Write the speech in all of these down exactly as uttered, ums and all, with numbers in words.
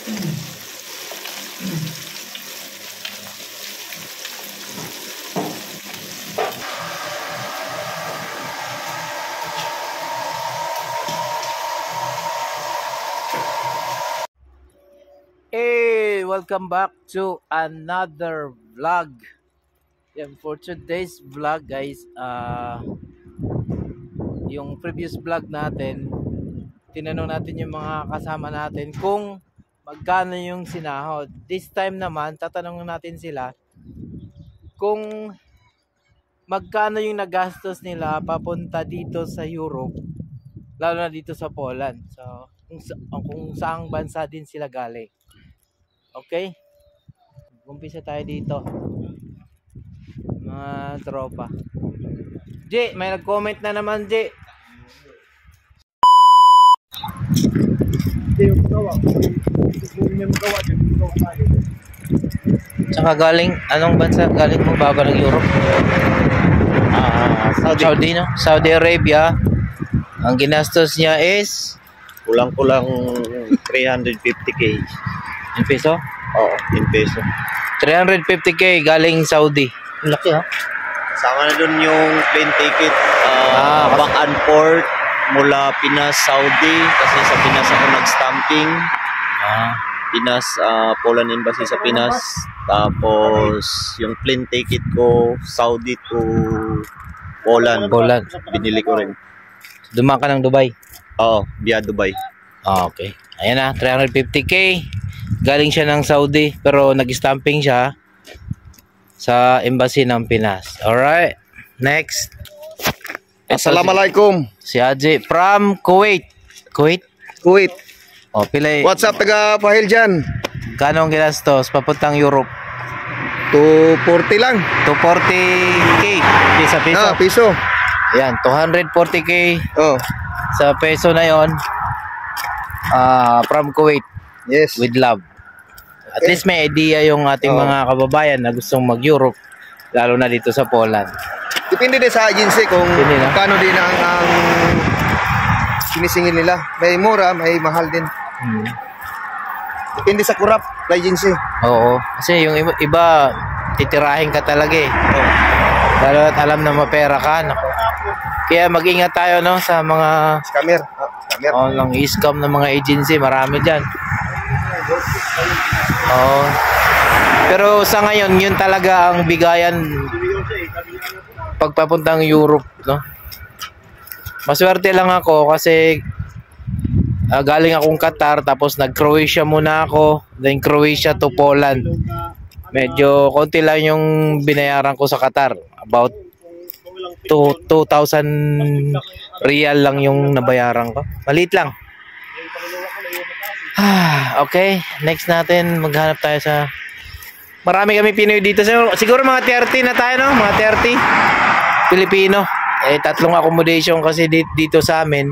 Hey, welcome back to another vlog. Yan, for today's vlog guys, uh, yung previous vlog natin, tinanong natin yung mga kasama natin kung magkano yung sinahod. This time naman, tatanungin natin sila kung magkano yung nagastos nila papunta dito sa Europe, lalo na dito sa Poland. So, kung, sa kung saang bansa din sila galing. Okay? Umpisa tayo dito. Mga tropa. J, may nag-comment na naman, J. Tsaka galing, anong bansa galing mo bago ng Europe? Ah, Saudi. Saudi, no? Saudi Arabia. Ang ginastos niya is Kulang-kulang three hundred fifty k. in peso? Oo, in peso. three hundred fifty k galing Saudi. Laki ha? Kasama na dun yung plane ticket. Uh, Ah, back and forth mula Pinas, Saudi. Kasi sa Pinas ako nag-stamping. Ah. Pinas, uh, Poland Embassy sa Pinas. Tapos yung plane ticket ko, Saudi to Poland. Poland. Binili ko rin. Dumaan ka ng Dubai? Oo, via Dubai. Ah, okay. Ayan na, three hundred fifty k. Galing siya ng Saudi, pero nag-stamping siya sa embassy ng Pinas. Alright, next. Assalamualaikum. Si Aji from Kuwait. Kuwait? Kuwait. O, pila. What's up, taga Pahil dyan? Kanong ginastos papuntang Europe? two forty lang. two forty k. Sa piso. Ah, piso. Ayan, two hundred forty k Oh, sa peso na yon. Ah, from Kuwait. yes. With love. At Okay. least may idea yung ating Oh. mga kababayan na gustong mag-Europe, lalo na dito sa Poland. Depende din sa agency kung Depende na. kano din ang, ang sinisingil nila. May mura, may mahal din. Hmm. Depende sa kurap na agency. Oo. Kasi yung iba, iba titirahin ka talaga eh. Oh. Lalo at alam na mapera ka. Naku. Kaya mag-ingat tayo no sa mga Scammer. Oh, scammer. oh, ng e-scam ng mga agency. Marami dyan. Oo. Pero sa ngayon, yun talaga ang bigayan pagpapuntang Europe, no? Maswerte lang ako kasi uh, galing akong Qatar, tapos nag-Croatia muna ako, then Croatia to Poland. Medyo konti lang yung binayaran ko sa Qatar, about two thousand real lang yung nabayaran ko. Maliit lang. Okay, next natin maghanap tayo sa, marami kami Pinoy dito. Siguro mga thirty na tayo, no? Mga thirty Pilipino. Eh, tatlong accommodation kasi dito sa amin.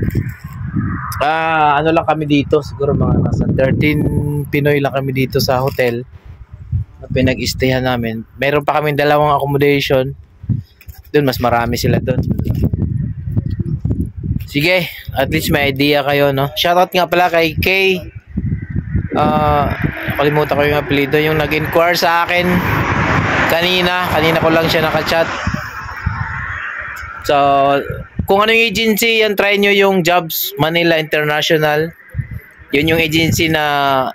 Ah, ano lang kami dito, siguro mga nasa thirteen Pinoy lang kami dito sa hotel na pinag-stayhan namin. Meron pa kaming dalawang accommodation. Doon mas marami sila doon. Sige, at least may idea kayo, no? Shoutout nga pala kay Kay. Ah, uh, kalimutan ko yung apelyido, yung nag-inquire sa akin kanina. Kanina ko lang siya naka-chat. So, kung ano yung agency, yan, try nyo yung Jobs Manila International. Yun yung agency na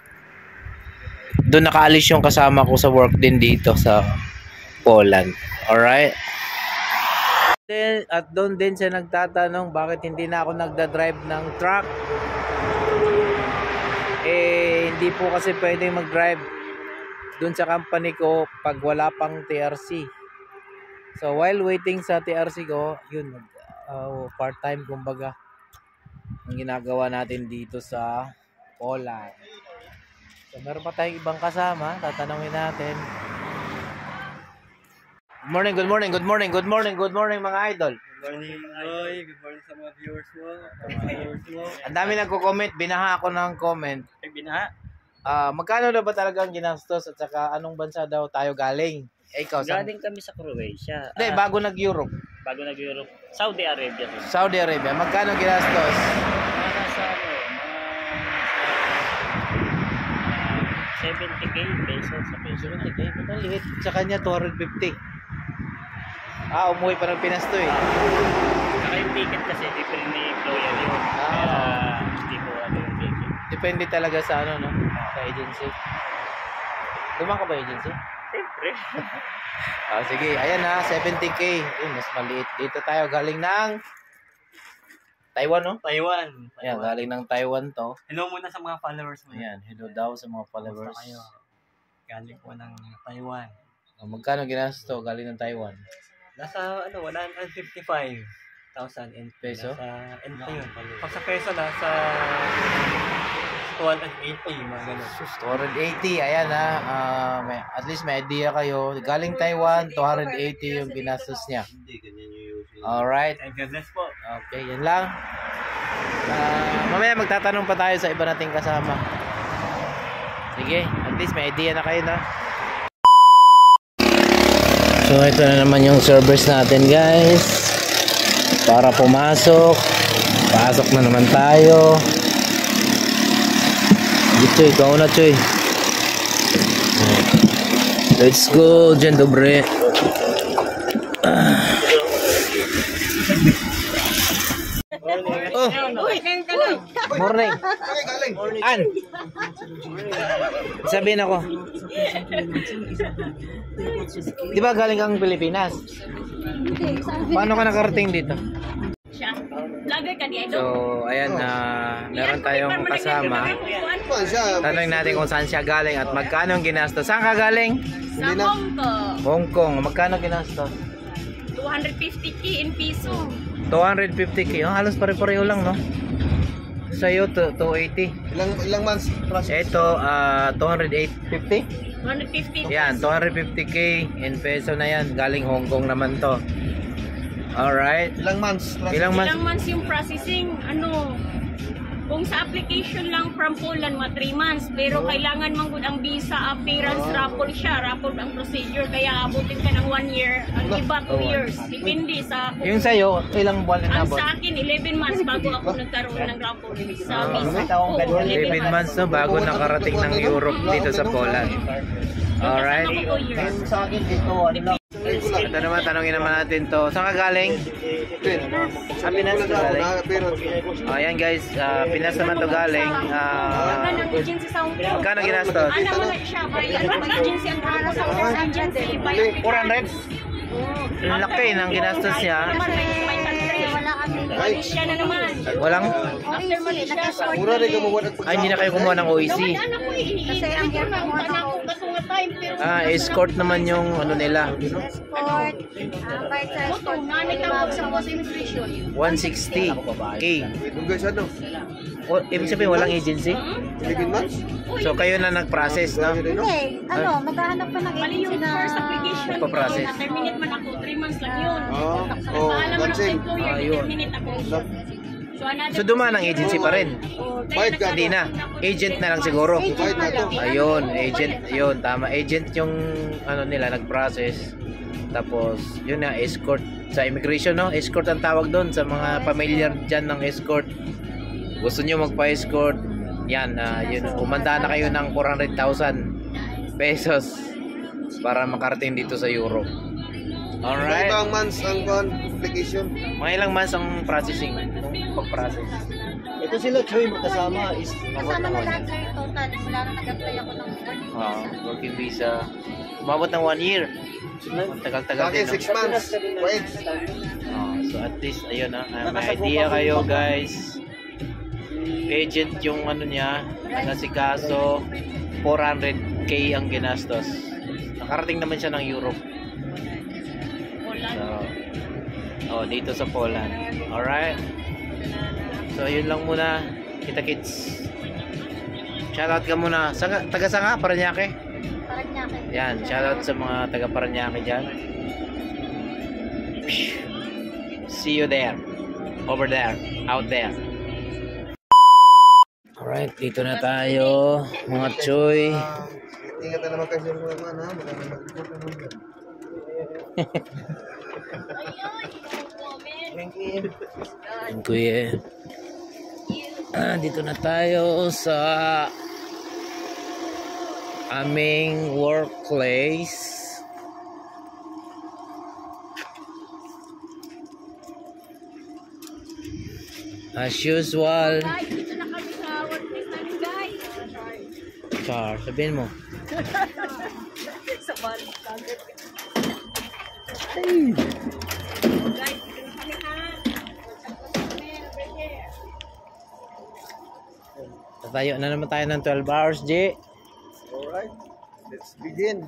doon nakaalis yung kasama ko sa work din dito sa Poland. Alright? At doon din siya nagtatanong bakit hindi na ako nagda-drive ng truck. Eh, hindi po kasi pwedeng mag-drive doon sa company ko pag wala pang T R C. So while waiting sa T R C ko, yun, uh, part-time kumbaga ang ginagawa natin dito sa Poland. So meron pa tayong ibang kasama, tatanungin natin. Good morning, good morning, good morning, good morning, good morning mga idol. Good morning, Roy. Good morning sa mga viewers mo. Mga followers mo. Ang dami nagko-comment, binaha ako ng comment. Ay, binaha. Ah, magkano na ba talaga ang ginastos at saka anong bansa daw tayo galing? Eh, ikaw, sa... Galing kami sa Croatia. Hindi, Ah, bago nag-Europe. bago nag-Europe. Saudi Arabia. Mga Saudi Arabia, magkano ginastos? nasa ano, mga seventy K pesos sa peso. seventy K, ba't ang liit? Sa kanya, two hundred fifty. Ah, umuwi pa ng Pinas to eh. Saka yung ticket kasi, different ni Floyan yun. Ah. Kaya, hindi ko ano yung ticket. Depende talaga sa ano, no? Sa agency. Lumang ka ba agency? Siyempre. Ah, sige, ayan na, seventy K. Ayun, mas maliit. Dito tayo, galing ng Taiwan, no? Taiwan. Ayan, galing ng Taiwan to. Hello muna sa mga followers mo. Ayan, hello daw sa mga followers. Kamusta kayo? Galing po ng Taiwan. Oh, magkano ginasto galing ng Taiwan? Nasa ano, one hundred fifty-five thousand N T. Peso? Nasa N T yun. Pag sa peso, nasa two hundred eighty, mga ganun. two hundred eighty, ayan ha. Ah, may, at least may idea kayo. Galing Taiwan, two hundred eighty yung ginastos niya. Alright. And God bless po. Okay, yan lang. Ah, mamaya magtatanong pa tayo sa iba nating kasama. Sige, at least may idea na kayo na. So ito na naman yung servers natin guys. Para pumasok. Pasok na naman tayo. Choy, ikaw na Choy. Let's go, dyan dobre. Ah. Oh, morning. An? Sabihin ako. Di ba galing kang Pilipinas? Paano ka nakarating dito? Vlogger ka di So, ayan na meron tayong kasama. Tanong natin kung saan siya galing at magkano ang ginastos. Saan ka galing? Sa Hong Kong. Hong Kong. Magkano ginastos? two hundred fifty K in piso. two hundred fifty K. Oh, halos pare-pareho lang, no? Sa'yo, two eighty. Ilang ilang months? Ito, uh, two hundred fifty? two hundred fifty. Yan, two hundred fifty K in peso na yan. Galing Hong Kong naman to. Alright. Ilang months? Ilang months? Ilang months yung processing, ano, kung sa application lang from Poland, mga three months. Pero kailangan man gud ang visa, appearance, raffle siya, raffle ang procedure. Kaya abutin ka ng one year, ang iba two years. Depende sa... Yung sa'yo, ilang buwan na Ang nabot? sa akin, eleven months bago ako nagkaroon ng raffle sa visa. Oh, Oo, eleven months no, bago nakarating ng Europe dito sa Poland. Alright. Kasama ko two years. Sa akin dito, ano lang. Ito naman, tanongin naman natin to. Saan ka galing? Ah, Pinas ka galing? Pero Oh, ayan guys, ah, Pinas naman to galing. Ah, Ang agency sa Hong Kong. magkano ginastos? Ano mo na siya, by ano ang agency ang drama sa Hong Kong agency, by four hundred? Ang laki ng ginastos niya. naman may may country. Wala kami. Malaysia na naman. Walang? After Malaysia, sport mura rin kamo wala. Ay, hindi na kayo kumuha ng O E C. Anak ko eh. Kasi ang hirma ko na ako kasunga time. Pero Ah, escort naman yung ano nila. sport. Kahit sa sport. Nanay tawag sa post immigration. one sixty K. Yung guys ano? O, ibig sabihin walang agency? eleven months? So kayo na nag-process, no? Hindi, ano, maghahanap pa ng Mali agency yung na... first application. Nagpa-process. Na-terminate man ako. three months lang yun. Oo. Oh, Paalam man ako sa cancel. employer. Ah, yun. Terminate ako. So, another So dumaan ang agency pa rin. Oh, kaya Bayad ka. Hindi na. Agent na lang siguro. Bayad na to. Ayun, agent, yun, tama. Agent yung ano nila, nag-process. Tapos, yun na, escort sa immigration, no? Escort ang tawag doon sa mga familiar dyan ng escort. Gusto nyo magpa-escort, yan, uh, yun, umanda na kayo ng four hundred thousand pesos para makarating dito sa Europe. Alright. Ito ang months ang con application. Mga ilang months ang processing, yung pag-process. Ito sila Choy magkasama is Kasama na lahat sir, total. Wala na nag-apply ako ng working Ah, visa. working visa. Umabot ng one year. Tagal-tagal din. Bakit no? six months? Wait. Ah, so at least, ayun na. Uh, may idea kayo guys. Agent yung ano niya, nasikaso, four hundred K ang ginastos. Nakarating naman siya ng Europe. So, oh, dito sa Poland. Alright. So, yun lang muna. Kita kids. Shoutout ka muna. Sa, taga sa nga? Paranaque? Paranaque. Yan. Shoutout sa mga taga Paranaque dyan. See you there. Over there. Out there. Alright. Dito na tayo. Mga choy. Ingat na naman kayo mga man ha. Mag-report na naman. Thank you. Yan kuya. Ah, dito na tayo sa aming workplace. As usual. Guys, dito na kami sa workplace namin, guys. Char, sabihin mo. Sa balik lang. Hey. Guys, dito na kami, ha? Over here. Tatayo na naman tayo ng twelve hours, G. Alright, let's begin.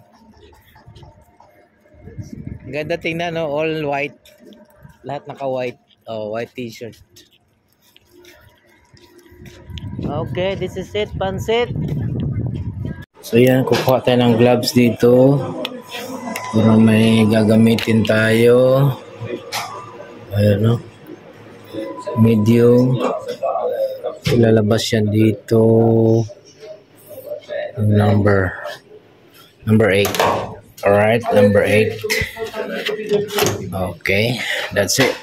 Ang ganda tingnan, no? All white. Lahat naka-white. Oh, white t-shirt. Okay, this is it, pansit. So yan, kukuha tayo ng gloves dito. Para may gagamitin tayo. Ayan, no? Medium. Ilalabas yan dito. Number. Number eight. Alright, number eight. Okay, that's it.